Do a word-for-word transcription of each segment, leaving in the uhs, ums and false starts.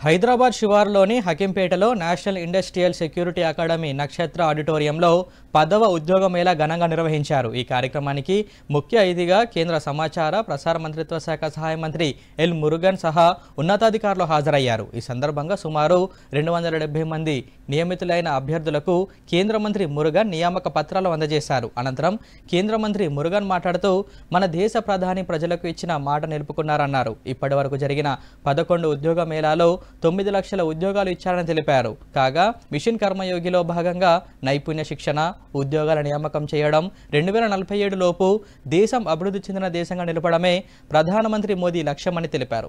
హైదరాబాద్ శివారులోని హకీంపేటలో national industrial security academy నక్షత్ర ఆడిటోరియంలో పదవ ఉద్యోగ మేళా ఘనంగా నిర్వహించారు. ఈ కార్యక్రమానికి ముఖ్య అతిథిగా కేంద్ర సమాచార ప్రసార మంత్రిత్వ శాఖ సహాయ మంత్రి ఎల్ మురుగన్ సహా ఉన్నతాధికారులు హాజరయ్యారు. ఈ సందర్భంగా సుమారు రెండు వందల డెబ్బై మంది నియమితులైన అభ్యర్థులకు కేంద్ర మంత్రి మురుగన్ నియామక పత్రాలు అందజేశారు. అనంతరం కేంద్ర మంత్రి మురుగన్ మాట్లాడుతూ మన దేశ ప్రధాని ప్రజలకు ఇచ్చిన మాట నిలుపుకున్నారన్నారు. ఇప్పటివరకు జరిగిన పదకొండు ఉద్యోగ మేళాలో తొమ్మిది లక్షల ఉద్యోగాలు ఇచ్చారని తెలిపారు. కాగా మిషన్ కర్మయోగిలో భాగంగా నైపుణ్య శిక్షణ ఉద్యోగాల నియామకం చేయడం రెండు వేల నలభై ఏడు లోపు దేశం అభివృద్ధి చెందిన దేశంగా నిలపడమే ప్రధానమంత్రి మోదీ లక్ష్యమని తెలిపారు.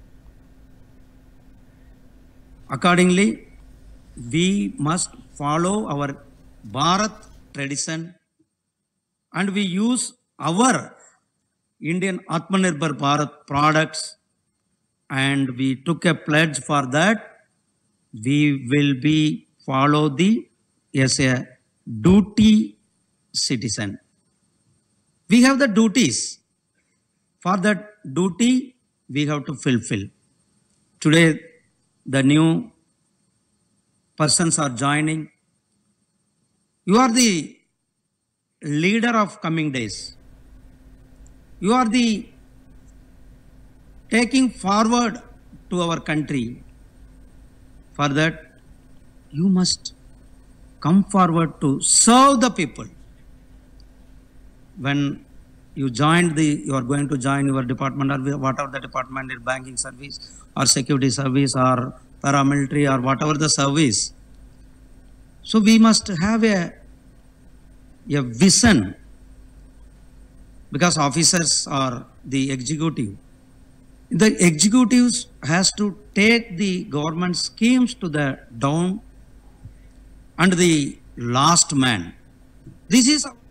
Accordingly, we must follow our Bharat tradition and we use our Indian Atmanirbhar Bharat products, and we took a pledge for that. We will be follow the as a duty citizen. We have the duties. For that duty, we have to fulfill. Today, the new persons are joining. You are the leader of coming days. You are the taking forward to our country. For that, you must come forward to serve the people. When you join the, you are going to join your department or whatever the department is, banking service or security service or paramilitary or whatever the service. So we must have a, a vision, because officers are the executive. The executives has to take the government schemes to the down and the last man. This is